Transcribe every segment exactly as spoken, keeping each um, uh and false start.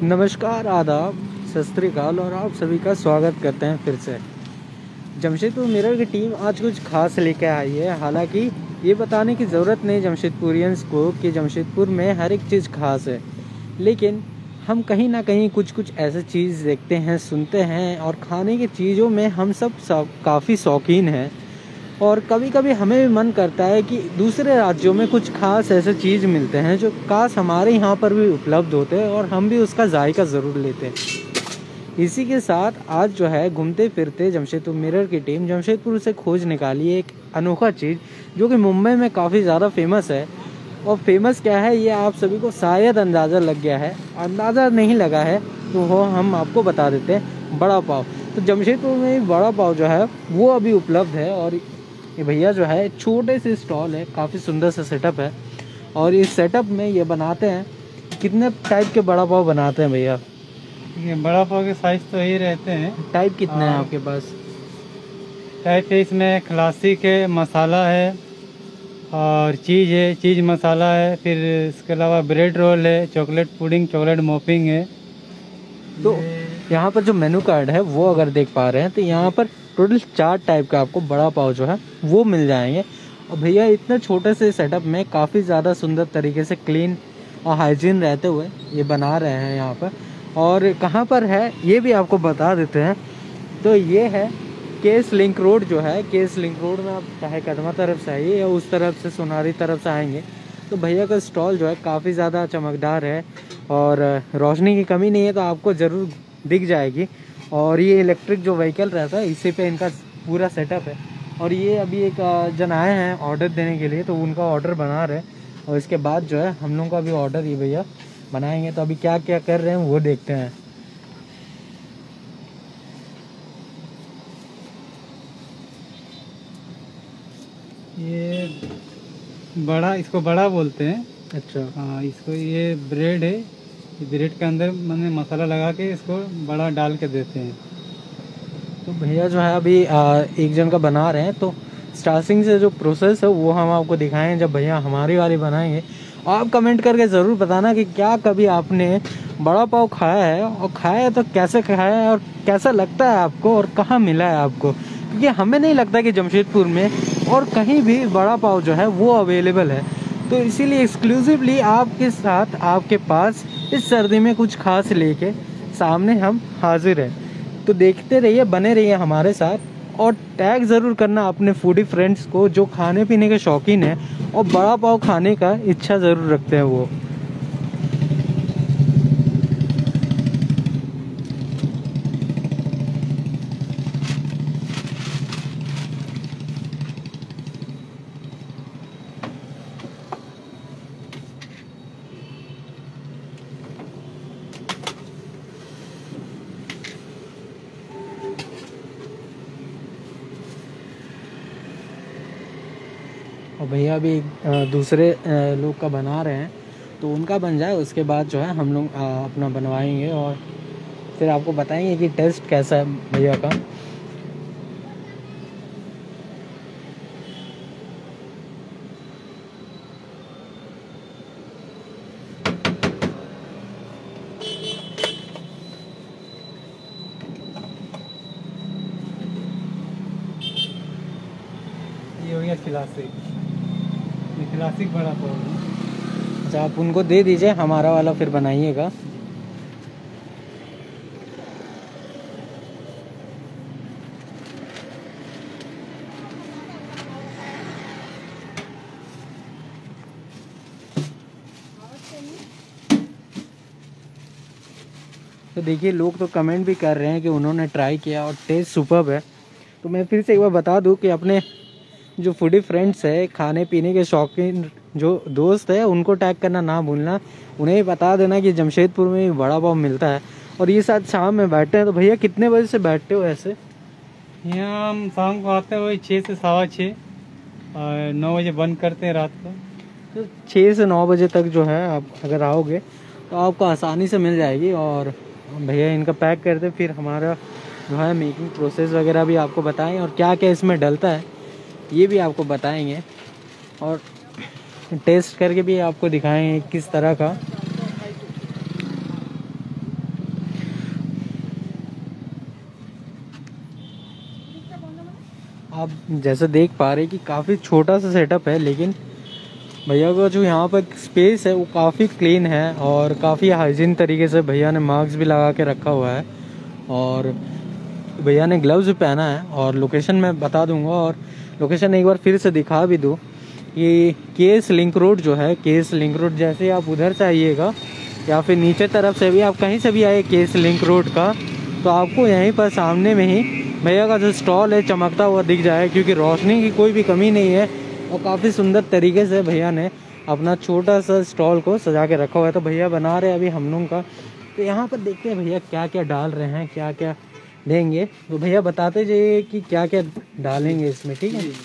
नमस्कार, आदाब, सत श्री अकाल और आप सभी का स्वागत करते हैं फिर से। जमशेदपुर मिरर की टीम आज कुछ खास लेकर आई है। हालांकि ये बताने की ज़रूरत नहीं जमशेदपुरियंस को कि जमशेदपुर में हर एक चीज़ खास है, लेकिन हम कहीं ना कहीं कुछ कुछ ऐसे चीज़ देखते हैं, सुनते हैं और खाने की चीज़ों में हम सब काफ़ी शौकीन हैं। और कभी कभी हमें भी मन करता है कि दूसरे राज्यों में कुछ खास ऐसे चीज़ मिलते हैं जो काश हमारे यहाँ पर भी उपलब्ध होते हैं और हम भी उसका जायका ज़रूर लेते हैं। इसी के साथ आज जो है घूमते फिरते जमशेदपुर मिरर की टीम जमशेदपुर से खोज निकाली है एक अनोखा चीज़ जो कि मुंबई में काफ़ी ज़्यादा फेमस है। और फेमस क्या है ये आप सभी को शायद अंदाज़ा लग गया है, अंदाज़ा नहीं लगा है तो वो हम आपको बता देते हैं। बड़ा पाव। तो जमशेदपुर में बड़ा पाव जो है वो अभी उपलब्ध है और ये भैया जो है छोटे से स्टॉल है, काफ़ी सुंदर सा सेटअप है और इस सेटअप में ये बनाते हैं। कितने टाइप के बड़ा पाव बनाते हैं भैया? ये बड़ा पाव के साइज तो यही रहते हैं। टाइप कितने हैं आपके पास? टाइप है इसमें क्लासिक है, मसाला है और चीज़ है, चीज़ मसाला है, फिर इसके अलावा ब्रेड रोल है, चॉकलेट पुडिंग, चॉकलेट मॉपिंग है। तो यहाँ पर जो मेनू कार्ड है वो अगर देख पा रहे हैं तो यहाँ पर टोटल चार टाइप का आपको बड़ा पाव जो है वो मिल जाएंगे। और भैया इतने छोटे से सेटअप में काफ़ी ज़्यादा सुंदर तरीके से क्लीन और हाइजीन रहते हुए ये बना रहे हैं यहाँ पर। और कहाँ पर है ये भी आपको बता देते हैं। तो ये है केस लिंक रोड जो है, केस लिंक रोड में आप चाहे कदमा तरफ से आइए या उस तरफ से सोनारी तरफ से आएंगे तो भैया का स्टॉल जो है काफ़ी ज़्यादा चमकदार है और रोशनी की कमी नहीं है तो आपको ज़रूर दिख जाएगी। और ये इलेक्ट्रिक जो व्हीकल रहता है इसी पे इनका पूरा सेटअप है। और ये अभी एक जन आए हैं ऑर्डर देने के लिए तो उनका ऑर्डर बना रहे हैं और इसके बाद जो है हम लोगों का भी ऑर्डर ये भैया बनाएंगे। तो अभी क्या क्या कर रहे हैं वो देखते हैं। ये बड़ा, इसको बड़ा बोलते हैं। अच्छा हाँ, इसको ये ब्रेड है, ब्रेड के अंदर मैंने मसाला लगा के इसको बड़ा डाल के देते हैं। तो भैया जो है अभी एक जन का बना रहे हैं तो स्टार्टिंग से जो प्रोसेस है वो हम आपको दिखाएं जब भैया हमारी वाली बनाएंगे। आप कमेंट करके ज़रूर बताना कि क्या कभी आपने बड़ा पाव खाया है और खाया है तो कैसे खाया है और कैसा लगता है आपको और कहाँ मिला है आपको, क्योंकि हमें नहीं लगता कि जमशेदपुर में और कहीं भी बड़ा पाव जो है वो अवेलेबल है। तो इसीलिए एक्सक्लूसिवली आपके साथ आपके पास इस सर्दी में कुछ खास लेके सामने हम हाजिर हैं। तो देखते रहिए, बने रहिए हमारे साथ और टैग ज़रूर करना अपने फूडी फ्रेंड्स को जो खाने पीने के शौकीन हैं और बड़ा पाव खाने का इच्छा ज़रूर रखते हैं वो। और भैया अभी दूसरे लोग का बना रहे हैं तो उनका बन जाए उसके बाद जो है हम लोग अपना बनवाएंगे और फिर आपको बताएंगे कि टेस्ट कैसा है भैया का। ये हो गया क्लासिक, ये क्लासिक बड़ा पाव है। अच्छा, आप उनको दे दीजिए, हमारा वाला फिर बनाइएगा। तो देखिए लोग तो कमेंट भी कर रहे हैं कि उन्होंने ट्राई किया और टेस्ट सुपर्ब है। तो मैं फिर से एक बार बता दूं कि अपने जो फूडी फ्रेंड्स है, खाने पीने के शौकीन जो दोस्त है, उनको टैग करना ना भूलना। उन्हें बता देना कि जमशेदपुर में भी बड़ा पाव मिलता है। और ये साथ शाम में बैठते हैं। तो भैया कितने बजे से बैठते हो ऐसे? यहाँ हम शाम को आते हैं वही छः से सवा छः और नौ बजे बंद करते हैं रात को। तो छः से नौ बजे तक जो है आप अगर आओगे तो आपको आसानी से मिल जाएगी। और भैया इनका पैक करते फिर हमारा जो है मेकिंग प्रोसेस वगैरह भी आपको बताएं और क्या क्या इसमें डलता है ये भी आपको बताएंगे और टेस्ट करके भी आपको दिखाएंगे किस तरह का। आप जैसे देख पा रहे कि काफ़ी छोटा सा सेटअप है, लेकिन भैया का जो यहाँ पर स्पेस है वो काफ़ी क्लीन है और काफ़ी हाइजीन तरीके से भैया ने मास्क भी लगा के रखा हुआ है और भैया ने ग्लव्स भी पहना है। और लोकेशन मैं बता दूंगा और लोकेशन एक बार फिर से दिखा भी दूँ। ये केस लिंक रोड जो है, केस लिंक रोड जैसे आप उधर से आइएगा या फिर नीचे तरफ से भी आप कहीं से भी आए केस लिंक रोड का, तो आपको यहीं पर सामने में ही भैया का जो स्टॉल है चमकता हुआ दिख जाए, क्योंकि रोशनी की कोई भी कमी नहीं है और काफ़ी सुंदर तरीके से भैया ने अपना छोटा सा स्टॉल को सजा के रखा हुआ है। तो भैया बना रहे हैं अभी हम लोग का, तो यहाँ पर देखते हैं भैया क्या क्या डाल रहे हैं, क्या क्या देंगे। तो भैया बताते जाइए कि क्या क्या डालेंगे इसमें, ठीक है।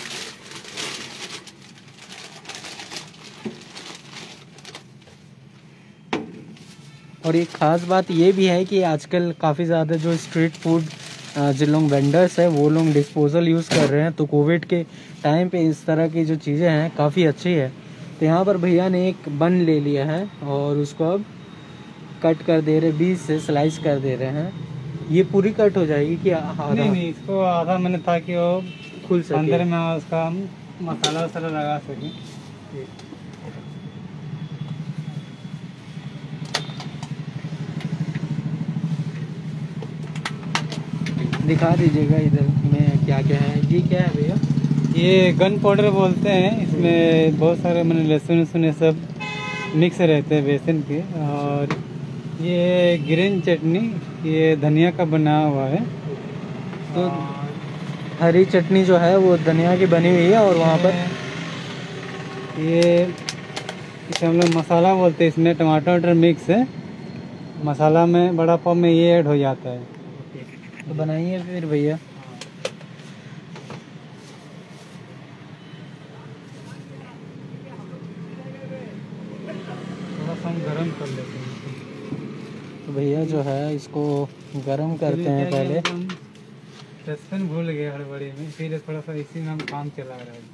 और एक ख़ास बात ये भी है कि आजकल काफ़ी ज़्यादा जो स्ट्रीट फूड जिन लोग वेंडर्स हैं वो लोग डिस्पोजल यूज़ कर रहे हैं, तो कोविड के टाइम पे इस तरह की जो चीज़ें हैं काफ़ी अच्छी है। तो यहाँ पर भैया ने एक बन ले लिया है और उसको अब कट कर दे रहे, बीच से स्लाइस कर दे रहे हैं। ये पूरी कट हो जाएगी कि आधा? नहीं नहीं, इसको आधा मैंने था कि वो खुल सके, अंदर में उसका मसाला वसाला लगा सके। दिखा दीजिएगा इधर में क्या क्या है। ये क्या है भैया? ये गन पाउडर बोलते हैं। इसमें बहुत सारे मैंने लहसुन वसुन ये सब मिक्स रहते हैं बेसन के। और ये ग्रीन चटनी, ये धनिया का बना हुआ है। तो हरी चटनी जो है वो धनिया की बनी हुई है और वहाँ पर ये इसे हम लोग मसाला बोलते हैं। इसमें टमाटर वमाटर मिक्स है मसाला में, बड़ा पाव में ये ऐड हो जाता है। तो बनाइए फिर भैया। थोड़ा सा हम गरम कर लेते हैं। तो भैया जो है इसको गरम करते हैं पहले। दस्तन भूल गए हड़बड़ी में, फिर थोड़ा सा इसी में हम काम चला रहा है।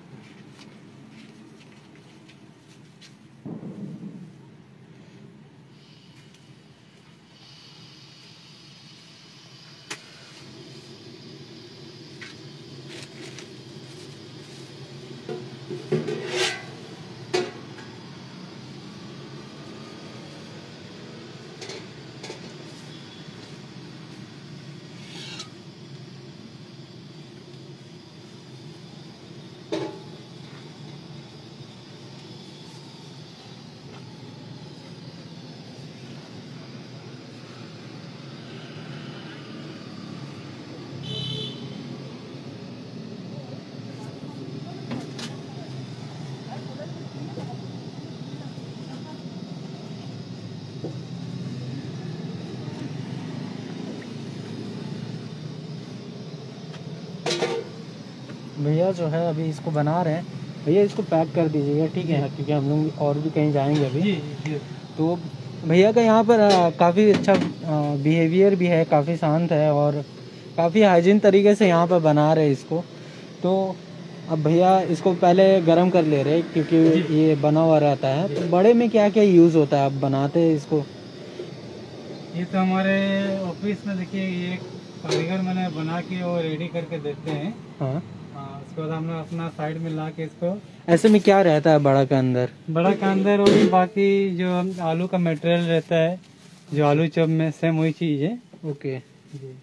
भैया जो है अभी इसको बना रहे हैं। भैया इसको पैक कर दीजिएगा, ठीक है, क्योंकि हम लोग और भी कहीं जाएंगे अभी। जी जी। तो भैया का यहाँ पर काफ़ी अच्छा बिहेवियर भी है, काफ़ी शांत है और काफ़ी हाइजीन तरीके से यहाँ पर बना रहे हैं इसको। तो अब भैया इसको पहले गरम कर ले रहे हैं क्योंकि ये बना हुआ रहता है। तो बड़े में क्या क्या यूज़ होता है, आप बनाते हैं इसको? ये तो हमारे ऑफिस में देखिए, ये कारीगर मैंने बना के वो रेडी करके देते हैं। हाँ हाँ, उसके बाद हम लोग अपना साइड में ला के इसको। ऐसे में क्या रहता है बड़ा के अंदर? बड़ा के अंदर वही बाकी जो आलू का मटेरियल रहता है, जो आलू चॉप में, सेम वही चीज़ है। ओके जी।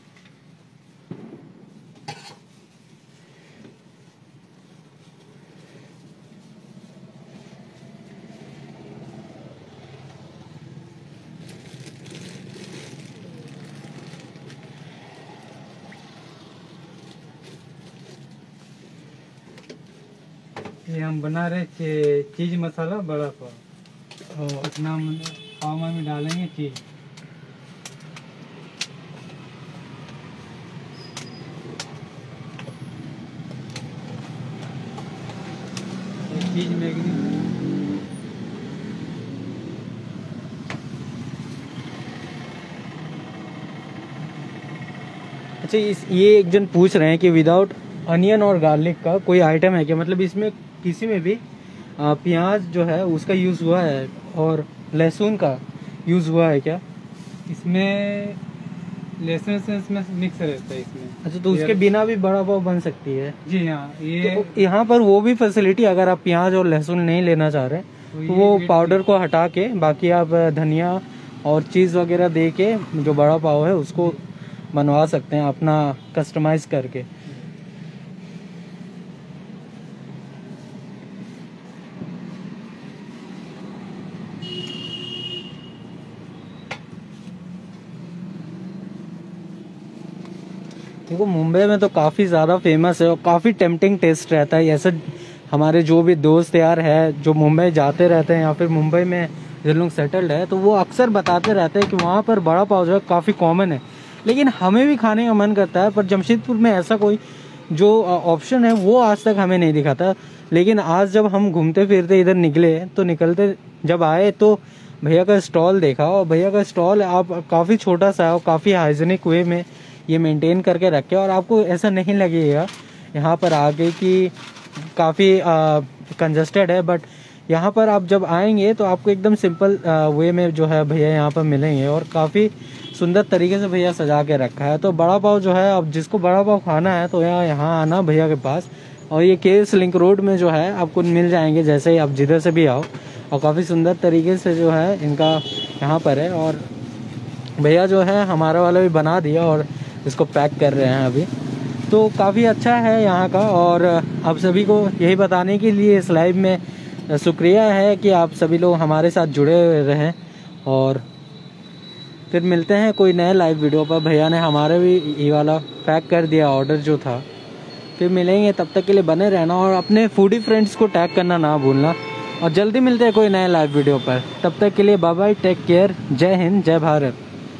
ये हम बना रहे चे, चीज मसाला बड़ा पाव। और अपना हम पाव में डालेंगे चीज। चीज मैगनी। अच्छा, इस ये एक जन पूछ रहे हैं कि विदाउट अनियन और गार्लिक का कोई आइटम है क्या? मतलब इसमें किसी में भी प्याज जो है उसका यूज़ हुआ है और लहसुन का यूज़ हुआ है क्या? इसमें लहसुन लहसुन इसमें मिक्स रहता है इसमें। अच्छा, तो उसके बिना भी बड़ा पाव बन सकती है? जी हाँ, ये तो यहाँ पर वो भी फैसिलिटी, अगर आप प्याज और लहसुन नहीं लेना चाह रहे तो, तो वो पाउडर को हटा के बाकी आप धनिया और चीज़ वगैरह दे के जो बड़ा पाव है उसको बनवा सकते हैं अपना कस्टमाइज करके। देखो मुंबई में तो काफ़ी ज़्यादा फेमस है और काफ़ी टेम्पटिंग टेस्ट रहता है। ऐसे हमारे जो भी दोस्त यार है जो मुंबई जाते रहते हैं या फिर मुंबई में जिन लोग सेटल्ड है तो वो अक्सर बताते रहते हैं कि वहाँ पर बड़ा पाव जो है काफ़ी कॉमन है, लेकिन हमें भी खाने का मन करता है। पर जमशेदपुर में ऐसा कोई जो ऑप्शन है वो आज तक हमें नहीं दिखा था। लेकिन आज जब हम घूमते फिरते इधर निकले तो निकलते जब आए तो भैया का स्टॉल देखा, और भैया का स्टॉल आप काफ़ी छोटा सा है और काफ़ी हाइजीनिक वे में ये मेंटेन करके रखे, और आपको ऐसा नहीं लगेगा यहाँ पर आके कि काफ़ी कंजस्टेड है। बट यहाँ पर आप जब आएंगे तो आपको एकदम सिंपल वे में जो है भैया यहाँ पर मिलेंगे, और काफ़ी सुंदर तरीके से भैया सजा के रखा है। तो बड़ा पाव जो है, अब जिसको बड़ा पाव खाना है तो यहाँ यहाँ आना भैया के पास, और ये केस लिंक रोड में जो है आपको मिल जाएंगे जैसे ही आप जिधर से भी आओ, और काफ़ी सुंदर तरीके से जो है इनका यहाँ पर है। और भैया जो है हमारा वाला भी बना दिया और इसको पैक कर रहे हैं अभी, तो काफ़ी अच्छा है यहाँ का। और आप सभी को यही बताने के लिए इस लाइव में शुक्रिया है कि आप सभी लोग हमारे साथ जुड़े हुए रहें, और फिर मिलते हैं कोई नए लाइव वीडियो पर। भैया ने हमारे भी ये वाला पैक कर दिया ऑर्डर जो था, फिर मिलेंगे। तब तक के लिए बने रहना और अपने फूडी फ्रेंड्स को टैग करना ना भूलना, और जल्दी मिलते हैं कोई नए लाइव वीडियो पर। तब तक के लिए बाय बाय, टेक केयर, जय हिंद, जय भारत।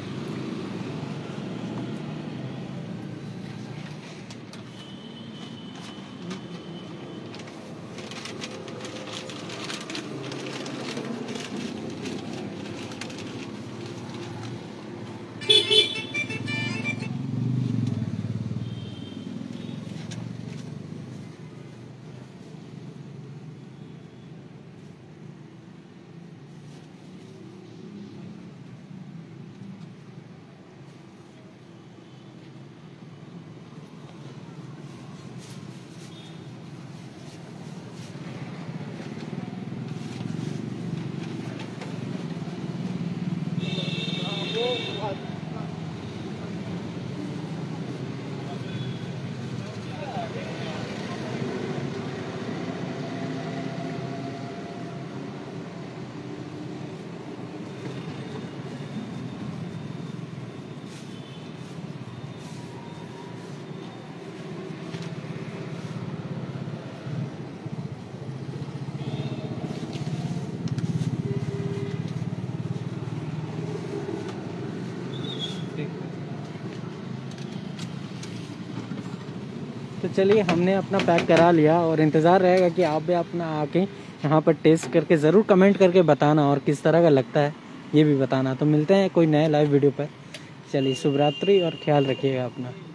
तो चलिए हमने अपना पैक करा लिया, और इंतज़ार रहेगा कि आप भी अपना आके यहाँ पर टेस्ट करके ज़रूर कमेंट करके बताना, और किस तरह का लगता है ये भी बताना। तो मिलते हैं कोई नए लाइव वीडियो पर। चलिए शुभ रात्रि और ख्याल रखिएगा अपना।